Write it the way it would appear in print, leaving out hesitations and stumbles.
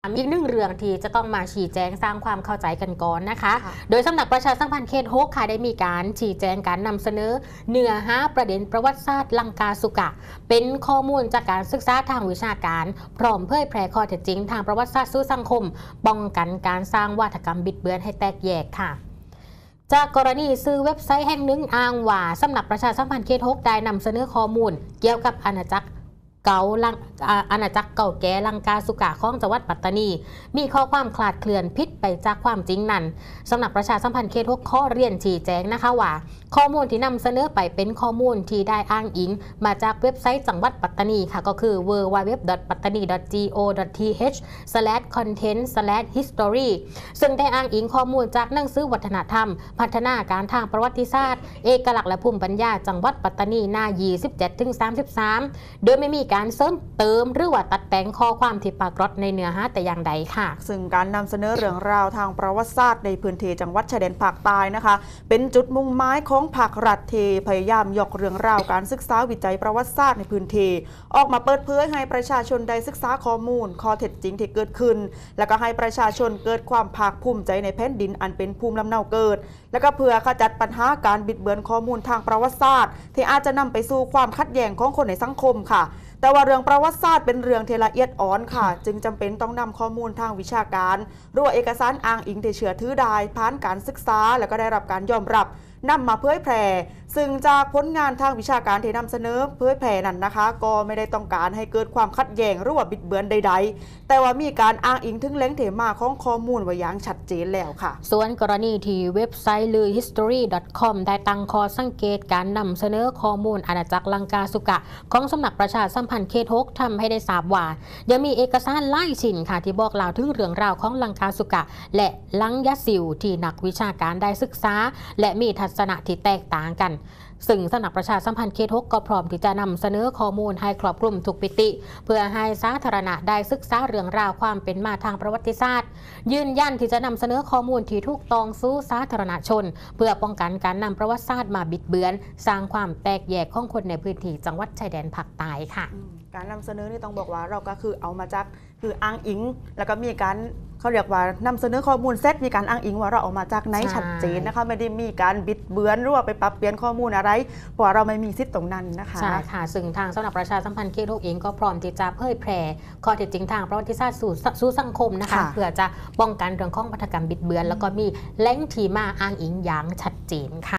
อีกหนึ่งเรื่องที่จะต้องมาชี้แจงสร้างความเข้าใจกันก่อนนะคะโดยสำนักประชาสัมพันธ์เขต6ค่ะได้มีการชี้แจงการนำเสนอเนื้อหาประเด็นประวัติศาสตร์ลังกาสุกะเป็นข้อมูลจากการศึกษาทางวิชาการพร้อมเผยแพร่ข้อเท็จจริงทางประวัติศาสตร์สู่สังคมป้องกันการสร้างวาทกรรมบิดเบือนให้แตกแยกค่ะจากกรณีซื้อเว็บไซต์แห่งหนึ่งอ้างว่าสำนักประชาสัมพันธ์เขต6ได้นำเสนอข้อมูลเกี่ยวกับอาณาจักรเก่าแก่ลังกาสุกะของจังหวัดปัตตานีมีข้อความคลาดเคลื่อนผิดไปจากความจริงนั้นสำนักประชาสัมพันธ์เขต6ข้อเรียนชี้แจงนะคะว่าข้อมูลที่นำเสนอไปเป็นข้อมูลที่ได้อ้างอิงมาจากเว็บไซต์จังหวัดปัตตานีค่ะก็คือ www.pattani.go.th/content/history ซึ่งได้อ้างอิงข้อมูลจากหนังสือวัฒนธรรมพัฒนาการทางประวัติศาสตร์เอกลักษณ์และภูมิปัญญาจังหวัดปัตตานีหน้า 27-33 โดยไม่มีการเสริมเติมหรือว่าตัดแต่งข้อความที่ปรากฏในเนื้อหาแต่อย่างใดค่ะซึ่งการนำเสนอเรื่องราวทางประวัติศาสตร์ในพื้นที่จังหวัดชายแดนภาคใต้นะคะเป็นจุดมุ่งหมายของภาครัฐที่พยายามยกเรื่องราวการศึกษาวิจัยประวัติศาสตร์ในพื้นที่ออกมาเปิดเผยให้ประชาชนได้ศึกษาข้อมูลข้อเท็จจริงที่เกิดขึ้นแล้วก็ให้ประชาชนเกิดความภาคภูมิใจในแผ่นดินอันเป็นภูมิลำเนาเกิดแล้วก็เพื่อขจัดปัญหาการบิดเบือนข้อมูลทางประวัติศาสตร์ที่อาจจะนำไปสู่ความขัดแย้งของคนในสังคมค่ะแต่ว่าเรื่องประวัติศาสตร์เป็นเรื่องที่ละเอียดอ่อนค่ะจึงจำเป็นต้องนำข้อมูลทางวิชาการหรือเอกสารอ้างอิงที่เชื่อถือได้ผ่านการศึกษาแล้วก็ได้รับการยอมรับนำมาเผยแพร่ซึ่งจากผลงานทางวิชาการที่นำเสนอเผยแพร่นั้นนะคะก็ไม่ได้ต้องการให้เกิดความขัดแย้งหรือว่าบิดเบือนใดๆแต่ว่ามีการอ้างอิงถึงแหล่งที่มาของข้อมูลไว้อย่างชัดเจนแล้วค่ะส่วนกรณีที่เว็บไซต์ลือ history.com ได้ตั้งข้อสังเกตการนำเสนอข้อมูลอาณาจักรลังกาสุกะของสำนักประชาสัมพันธ์เขต6ทำให้ได้ทราบว่ายังมีเอกสารหลายชิ้นค่ะที่บอกเล่าถึงเรื่องราวของลังกาสุกะและลังยะซิวที่นักวิชาการได้ศึกษาและมีทัศนะที่แตกต่างกันซึ่งสำนักประชาสัมพันธ์เขต6ก็พร้อมที่จะนำเสนอข้อมูลให้ครอบคลุมทุกมิติเพื่อให้สาธารณะได้ศึกษาเรื่องราวความเป็นมาทางประวัติศาสตร์ยืนยันที่จะนำเสนอข้อมูลที่ถูกต้องสู่สาธารณชนเพื่อป้องกันการนำประวัติศาสตร์มาบิดเบือนสร้างความแตกแยกของคนในพื้นที่จังหวัดชายแดนภาคใต้ค่ะการนำเสนอนี่ต้องบอกว่าเราก็คือเอามาจากคืออ้างอิงแล้วก็มีการเขาเรียกว่านำเสนอข้อมูลเซตมีการอ้างอิงว่าเราเอามาจากไหนชัดเจนนะคะไม่ได้มีการบิดเบือนหรือว่าไปปรับเปลี่ยนข้อมูลอะไรเพราะเราไม่มีสิทธิ์ตรงนั้นนะคะใช่ค่ะซึ่งทางสำนักประชาสัมพันธ์เขต6เองก็พร้อมที่จะเผยแพร่ข้อเท็จจริงทางประวัติศาสตร์สู่สังคมนะคะเพื่อจะป้องกันเรื่องของวาทกรรมบิดเบือนแล้วก็มีแหล่งที่มาอ้างอิงอย่างชัดเจนค่ะ